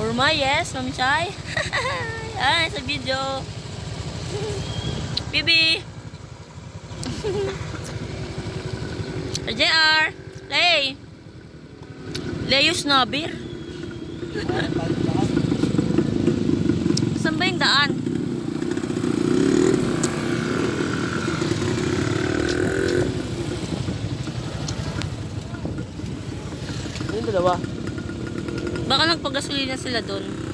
Kurma, yes, Ma'am Chay. Ay, sa video. Bibi. JR. Lay. Leos Nabir. Saan ba yung daan? Yung dalawa. Baka nagpagasolina sila doon.